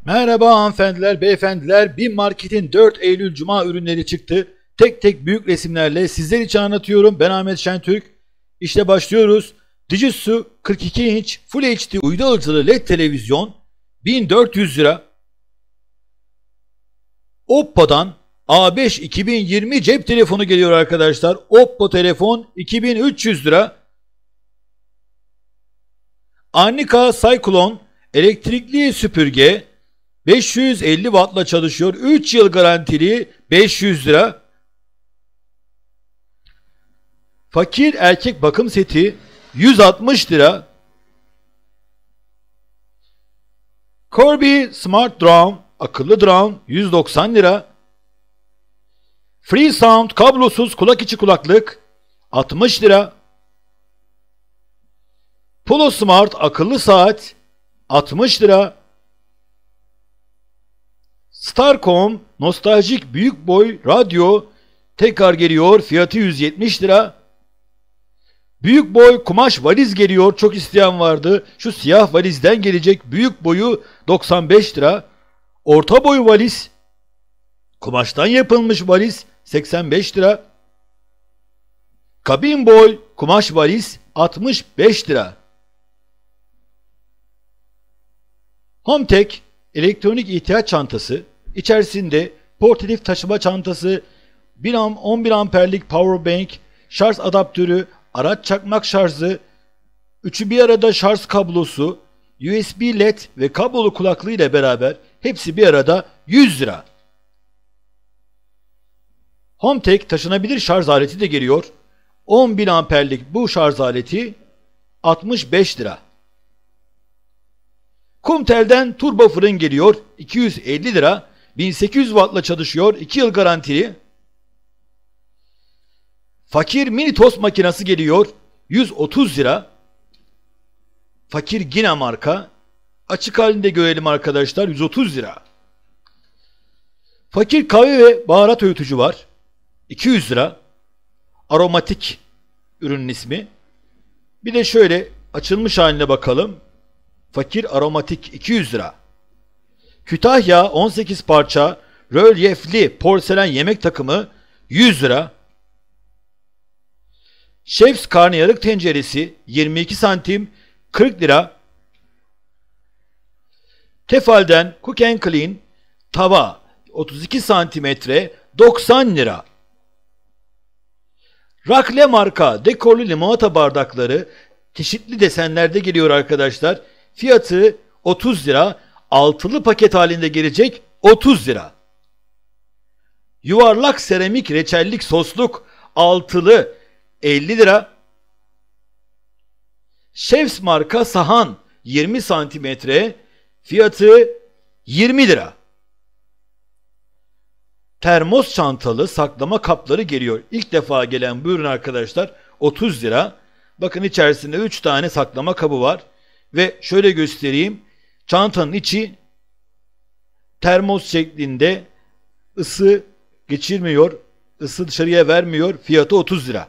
Merhaba hanımefendiler, beyefendiler. Bir marketin 4 Eylül Cuma ürünleri çıktı. Tek tek büyük resimlerle sizler için anlatıyorum. Ben Ahmet Şentürk. İşte başlıyoruz. Fujitsu 42 inç Full HD uydu alıcılı LED televizyon 1400 lira. Oppo'dan A5 2020 cep telefonu geliyor arkadaşlar. Oppo telefon 2300 lira. Arnica Cyclone elektrikli süpürge 550 wattla çalışıyor. 3 yıl garantili 500 lira. Fakir erkek bakım seti 160 lira. Corby Smart Drone akıllı drone 190 lira. Free Sound kablosuz kulak içi kulaklık 60 lira. Polo Smart akıllı saat 60 lira. Starcom nostaljik büyük boy radyo tekrar geliyor. Fiyatı 170 lira. Büyük boy kumaş valiz geliyor. Çok isteyen vardı. Şu siyah valizden gelecek. Büyük boyu 95 lira. Orta boy valiz kumaştan yapılmış valiz 85 lira. Kabin boy kumaş valiz 65 lira. HomeTech elektronik ihtiyaç çantası, içerisinde portatif taşıma çantası, 11 amperlik powerbank, şarj adaptörü, araç çakmak şarjı, üçü bir arada şarj kablosu, USB LED ve kablolu kulaklığı ile beraber hepsi bir arada 100 lira. HomeTech taşınabilir şarj aleti de geliyor. 10.000 amperlik bu şarj aleti 65 lira. Kumtel'den turbo fırın geliyor. 250 lira. 1800 wattla çalışıyor. 2 yıl garantili. Fakir mini tost makinesi geliyor. 130 lira. Fakir Gina marka. Açık halinde görelim arkadaşlar. 130 lira. Fakir kahve ve baharat öğütücü var. 200 lira. Aromatik ürünün ismi. Bir de şöyle açılmış haline bakalım. Fakir aromatik 200 lira. Kütahya 18 parça rölyefli porselen yemek takımı 100 lira. Chef's karnıyarık tenceresi 22 santim 40 lira. Tefal'den Cook and Clean tava 32 santimetre 90 lira. Rakle marka dekorlu limonata bardakları çeşitli desenlerde geliyor arkadaşlar. Fiyatı 30 lira. Altılı paket halinde gelecek 30 lira. Yuvarlak seramik reçellik sosluk altılı 50 lira. Chef's marka sahan 20 santimetre fiyatı 20 lira. Termos çantalı saklama kapları geliyor. İlk defa gelen bu ürün arkadaşlar 30 lira. Bakın içerisinde 3 tane saklama kabı var. Ve şöyle göstereyim. Çantanın içi termos şeklinde, ısı geçirmiyor. Isı dışarıya vermiyor. Fiyatı 30 lira.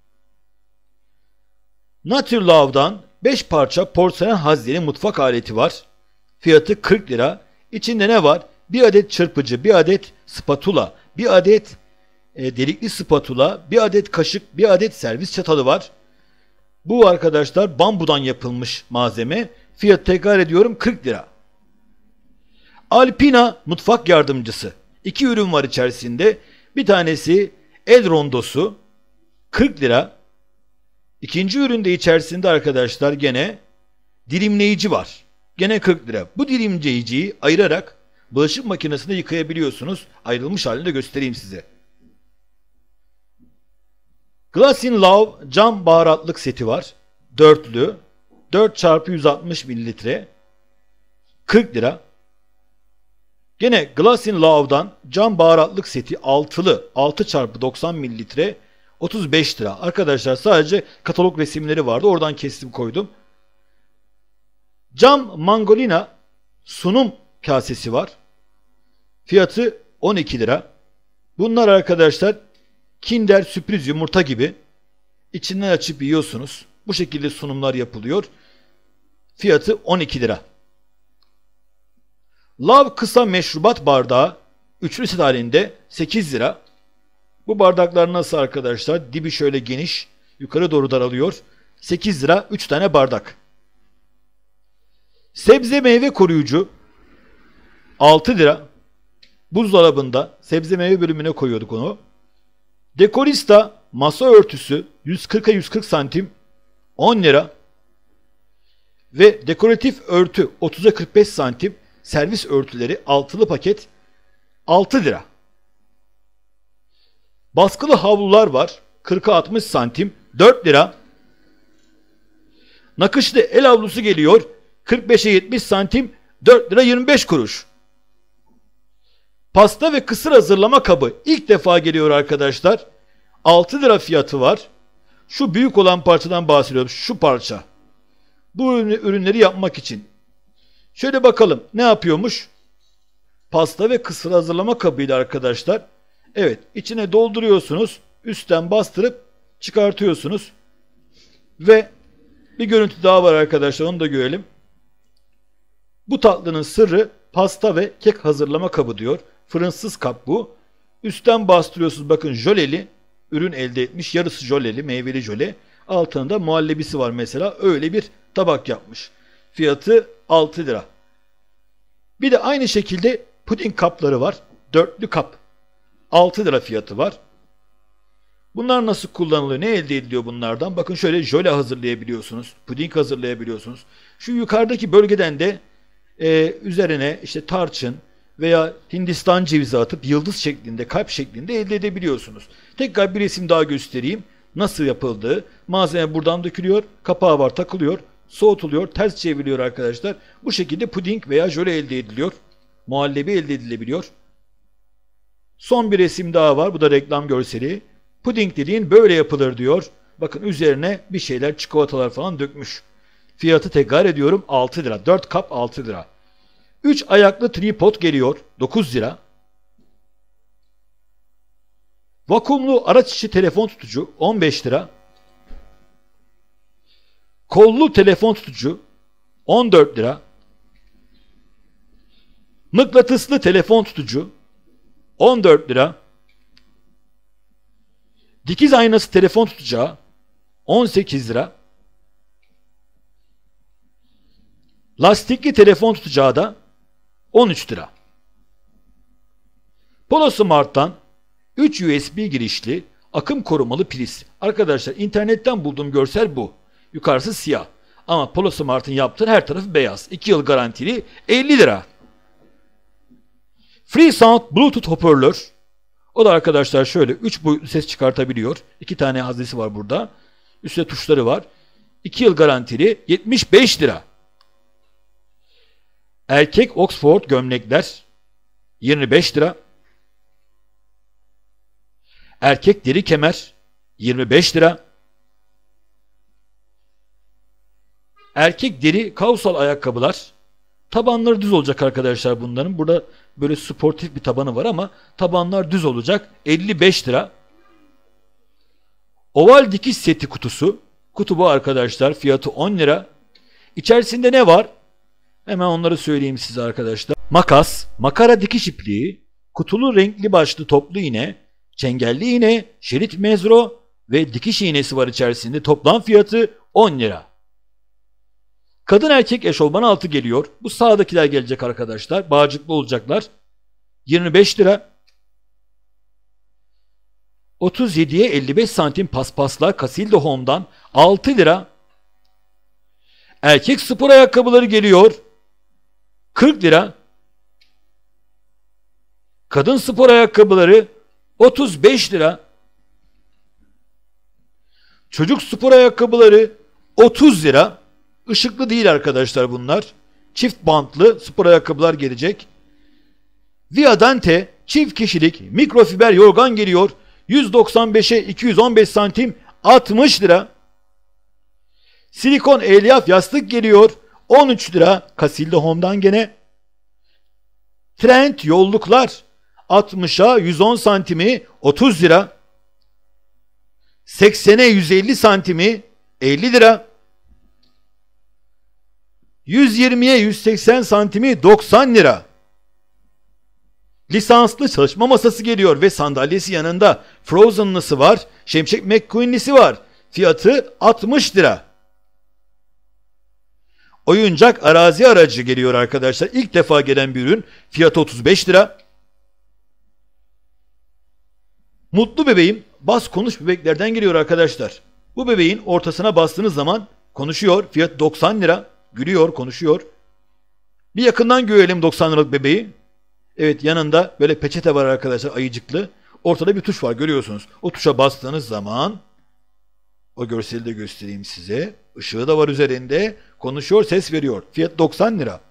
Naturlove'dan 5 parça porselen hazneli mutfak aleti var. Fiyatı 40 lira. İçinde ne var? Bir adet çırpıcı, bir adet spatula, bir adet delikli spatula, bir adet kaşık, bir adet servis çatalı var. Bu arkadaşlar bambudan yapılmış malzeme. Fiyat tekrar ediyorum 40 lira. Alpina mutfak yardımcısı. 2 ürün var içerisinde. Bir tanesi el rondosu 40 lira. İkinci üründe içerisinde arkadaşlar gene dilimleyici var. Gene 40 lira. Bu dilimleyiciyi ayırarak bulaşık makinesinde yıkayabiliyorsunuz. Ayrılmış halinde göstereyim size. Glass in Love cam baharatlık seti var. Dörtlü. 4x160 mililitre. 40 lira. Gene Glass in Love'dan cam baharatlık seti altılı. 6x90 mililitre. 35 lira. Arkadaşlar sadece katalog resimleri vardı. Oradan kestim koydum. Cam Mangolina sunum kasesi var. Fiyatı 12 lira. Bunlar arkadaşlar Kinder sürpriz yumurta gibi. İçinden açıp yiyorsunuz. Bu şekilde sunumlar yapılıyor. Fiyatı 12 lira. Lav kısa meşrubat bardağı üçlü set halinde 8 lira. Bu bardaklar nasıl arkadaşlar? Dibi şöyle geniş, yukarı doğru daralıyor. 8 lira 3 tane bardak. Sebze meyve koruyucu 6 lira. Buzdolabında sebze meyve bölümüne koyuyorduk onu. Dekorista masa örtüsü 140'a 140 santim 10 lira. Ve dekoratif örtü 30'a 45 santim servis örtüleri altılı paket 6 lira. Baskılı havlular var 40'a 60 santim 4 lira. Nakışlı el havlusu geliyor 45'e 70 santim 4 lira 25 kuruş. Pasta ve kısır hazırlama kabı ilk defa geliyor arkadaşlar. 6 lira fiyatı var. Şu büyük olan parçadan bahsediyorum. Şu parça. Bu ürünleri yapmak için. Şöyle bakalım ne yapıyormuş? Pasta ve kısır hazırlama kabıyla arkadaşlar. Evet, içine dolduruyorsunuz. Üstten bastırıp çıkartıyorsunuz. Ve bir görüntü daha var arkadaşlar, onu da görelim. Bu tatlının sırrı pasta ve kek hazırlama kabı diyor. Fırınsız kap bu. Üstten bastırıyorsunuz, bakın jöleli ürün elde etmiş. Yarısı jöleli, meyveli jöle. Altında muhallebisi var mesela. Öyle bir tabak yapmış. Fiyatı 6 lira. Bir de aynı şekilde puding kapları var. Dörtlü kap. 6 lira fiyatı var. Bunlar nasıl kullanılıyor? Ne elde ediliyor bunlardan? Bakın şöyle jöle hazırlayabiliyorsunuz. Puding hazırlayabiliyorsunuz. Şu yukarıdaki bölgeden de üzerine işte tarçın veya Hindistan cevizi atıp yıldız şeklinde, kalp şeklinde elde edebiliyorsunuz. Tekrar bir resim daha göstereyim. Nasıl yapıldığı. Malzeme buradan dökülüyor. Kapağı var, takılıyor. Soğutuluyor. Ters çevriliyor arkadaşlar. Bu şekilde puding veya jöle elde ediliyor. Muhallebi elde edilebiliyor. Son bir resim daha var. Bu da reklam görseli. Puding dediğin böyle yapılır diyor. Bakın üzerine bir şeyler, çikolatalar falan dökmüş. Fiyatı tekrar ediyorum 6 lira. 4 kap 6 lira. 3 ayaklı tripod geliyor 9 lira. Vakumlu araç içi telefon tutucu 15 lira. Kollu telefon tutucu 14 lira. Mıknatıslı telefon tutucu 14 lira. Dikiz aynası telefon tutacağı 18 lira. Lastikli telefon tutacağı da 13 lira. Polo Smart'tan 3 USB girişli akım korumalı priz. Arkadaşlar internetten bulduğum görsel bu. Yukarısı siyah. Ama Polo Smart'ın yaptığı her tarafı beyaz. 2 yıl garantili 50 lira. FreeSound Bluetooth hoparlör. O da arkadaşlar şöyle 3 boyutlu ses çıkartabiliyor. 2 tane haznesi var burada. Üstte tuşları var. 2 yıl garantili 75 lira. Erkek Oxford gömlekler 25 lira. Erkek deri kemer 25 lira. Erkek deri kausal ayakkabılar. Tabanları düz olacak arkadaşlar bunların. Burada böyle sportif bir tabanı var ama tabanlar düz olacak. 55 lira. Oval dikiş seti kutusu. Kutu bu arkadaşlar. Fiyatı 10 lira. İçerisinde ne var? Hemen onları söyleyeyim size arkadaşlar. Makas, makara dikiş ipliği, kutulu renkli başlı toplu iğne, çengelli iğne, şerit mezro ve dikiş iğnesi var içerisinde. Toplam fiyatı 10 lira. Kadın erkek eşofman altı geliyor. Bu sağdakiler gelecek arkadaşlar. Bağcıklı olacaklar. 25 lira. 37'ye 55 santim paspaslar Casilda Home'dan 6 lira. Erkek spor ayakkabıları geliyor. 40 lira. Kadın spor ayakkabıları 35 lira. Çocuk spor ayakkabıları 30 lira. Işıklı değil arkadaşlar bunlar. Çift bantlı spor ayakkabılar gelecek. Viadante çift kişilik mikrofiber yorgan geliyor. 195'e 215 santim 60 lira. Silikon elyaf yastık geliyor. 13 lira. Casilda Home'dan gene. Trend yolluklar 60'a 110 santimi 30 lira. 80'e 150 santimi 50 lira. 120'ye 180 santimi 90 lira. Lisanslı çalışma masası geliyor ve sandalyesi yanında. Frozen'lısı var. Şemşek McQueen'lisi var. Fiyatı 60 lira. Oyuncak arazi aracı geliyor arkadaşlar. İlk defa gelen bir ürün. Fiyatı 35 lira. Mutlu bebeğim bas konuş bebeklerden geliyor arkadaşlar. Bu bebeğin ortasına bastığınız zaman konuşuyor. Fiyat 90 lira. Gülüyor, konuşuyor. Bir yakından görelim 90 liralık bebeği. Evet, yanında böyle peçete var arkadaşlar, ayıcıklı. Ortada bir tuş var, görüyorsunuz. O tuşa bastığınız zaman, o görseli de göstereyim size. Işığı da var üzerinde. Konuşuyor, ses veriyor. Fiyat 90 lira.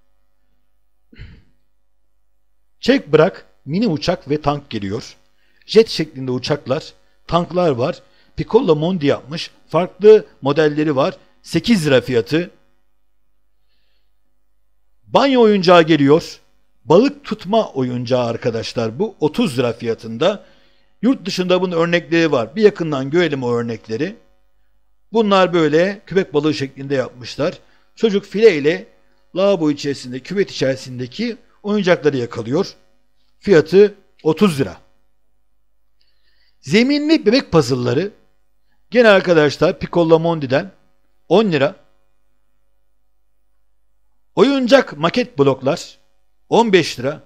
Çek bırak mini uçak ve tank geliyor. Jet şeklinde uçaklar, tanklar var. Piccola Mondi yapmış. Farklı modelleri var. 8 lira fiyatı. Banyo oyuncağı geliyor. Balık tutma oyuncağı arkadaşlar, bu 30 lira fiyatında. Yurt dışında bunun örnekleri var. Bir yakından görelim o örnekleri. Bunlar böyle köpek balığı şeklinde yapmışlar. Çocuk file ile lavabo içerisinde, küvet içerisindeki oyuncakları yakalıyor. Fiyatı 30 lira. Zeminli bebek puzzle'ları gene arkadaşlar Piccola Mondi'den 10 lira. Oyuncak maket bloklar 15 lira.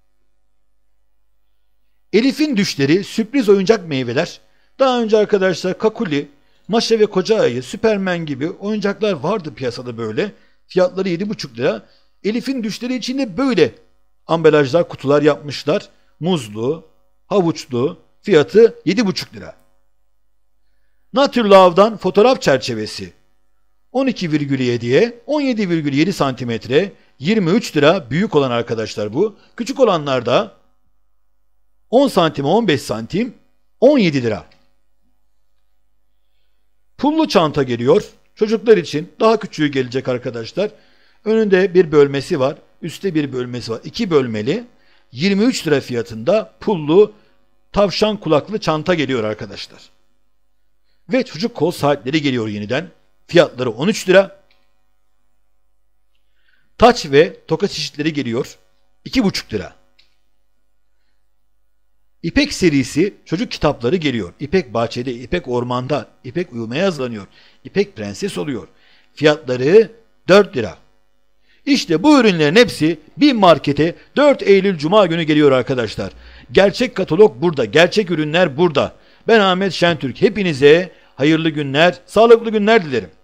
Elif'in düşleri sürpriz oyuncak meyveler. Daha önce arkadaşlar Kakuli, Maşa ve Koca Ayı, Süpermen gibi oyuncaklar vardı piyasada böyle. Fiyatları 7,5 lira. Elif'in düşleri içinde böyle ambalajlar, kutular yapmışlar. Muzlu, havuçlu, fiyatı 7,5 lira. Naturlove'dan fotoğraf çerçevesi 12,7'ye 17,7 santimetre, 23 lira büyük olan arkadaşlar bu. Küçük olanlar da 10 santime 15 santim 17 lira. Pullu çanta geliyor. Çocuklar için daha küçüğü gelecek arkadaşlar. Önünde bir bölmesi var. Üstte bir bölmesi var. 2 bölmeli. 23 lira fiyatında pullu tavşan kulaklı çanta geliyor arkadaşlar. Ve çocuk kol saatleri geliyor yeniden. Fiyatları 13 lira. Taç ve toka çeşitleri geliyor. 2,5 lira. İpek serisi çocuk kitapları geliyor. İpek bahçede, İpek ormanda, İpek uyumaya hazırlanıyor. İpek prenses oluyor. Fiyatları 4 lira. İşte bu ürünlerin hepsi bir markete 4 Eylül Cuma günü geliyor arkadaşlar. Gerçek katalog burada, gerçek ürünler burada. Ben Ahmet Şentürk. Hepinize hayırlı günler, sağlıklı günler dilerim.